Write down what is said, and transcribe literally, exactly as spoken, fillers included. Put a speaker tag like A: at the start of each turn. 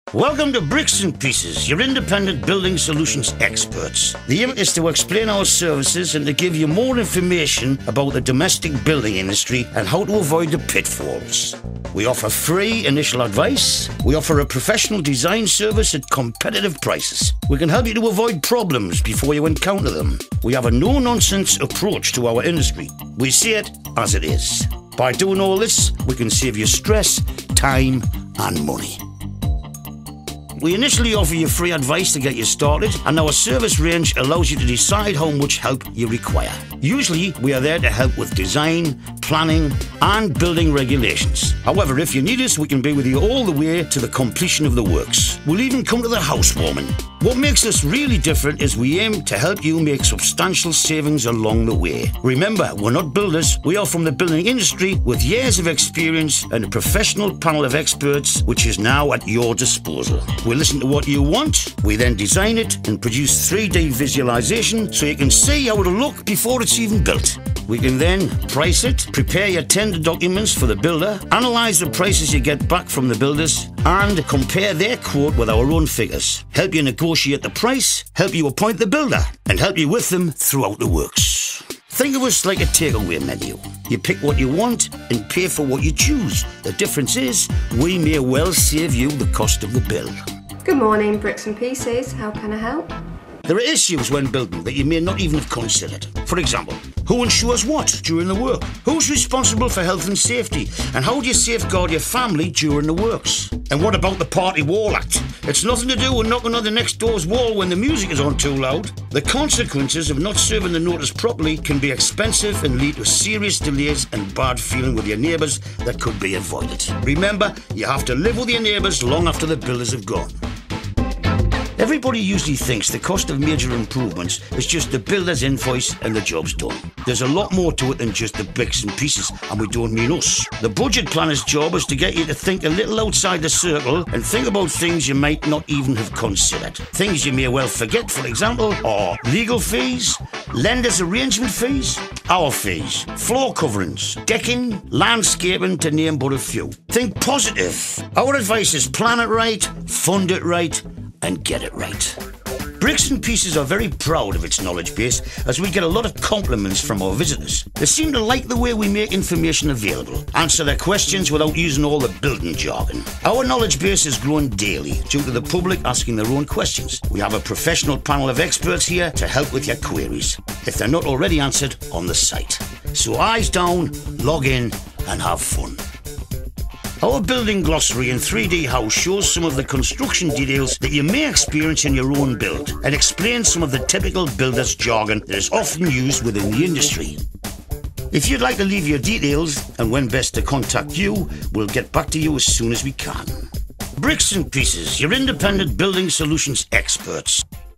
A: Welcome to Bricks and Pieces, your independent building solutions experts. The aim is to explain our services and to give you more information about the domestic building industry and how to avoid the pitfalls. We offer free initial advice. We offer a professional design service at competitive prices. We can help you to avoid problems before you encounter them. We have a no-nonsense approach to our industry. We see it as it is. By doing all this, we can save you stress, time and money. We initially offer you free advice to get you started, and our service range allows you to decide how much help you require. Usually, we are there to help with design, planning, and building regulations. However, if you need us, we can be with you all the way to the completion of the works. We'll even come to the housewarming. What makes us really different is we aim to help you make substantial savings along the way. Remember, we're not builders, we are from the building industry with years of experience and a professional panel of experts which is now at your disposal. We listen to what you want, we then design it and produce three D visualization so you can see how it'll look before it's even built. We can then price it, prepare your tender documents for the builder, analyse the prices you get back from the builders, and compare their quote with our own figures. Help you negotiate the price, help you appoint the builder, and help you with them throughout the works. Think of us like a takeaway menu. You pick what you want and pay for what you choose. The difference is, we may well save you the cost of the bill.
B: Good morning, Bricks and Pieces. How can I help?
A: There are issues when building that you may not even have considered. For example, who insures what during the work? Who's responsible for health and safety? And how do you safeguard your family during the works? And what about the Party Wall Act? It's nothing to do with knocking on the next door's wall when the music is on too loud. The consequences of not serving the notice properly can be expensive and lead to serious delays and bad feeling with your neighbours that could be avoided. Remember, you have to live with your neighbours long after the builders have gone. Everybody usually thinks the cost of major improvements is just the builder's invoice and the job's done. There's a lot more to it than just the bricks and pieces, and we don't mean us. The budget planner's job is to get you to think a little outside the circle and think about things you might not even have considered. Things you may well forget, for example, are legal fees, lender's arrangement fees, our fees, floor coverings, decking, landscaping, to name but a few. Think positive. Our advice is plan it right, fund it right, and get it right. Bricks and Pieces are very proud of its knowledge base as we get a lot of compliments from our visitors. They seem to like the way we make information available, answer their questions without using all the building jargon. Our knowledge base is growing daily due to the public asking their own questions. We have a professional panel of experts here to help with your queries, if they're not already answered on the site. So eyes down, log in and have fun. Our building glossary in three D House shows some of the construction details that you may experience in your own build and explains some of the typical builder's jargon that is often used within the industry. If you'd like to leave your details and when best to contact you, we'll get back to you as soon as we can. Bricks and Pieces, your independent building solutions experts.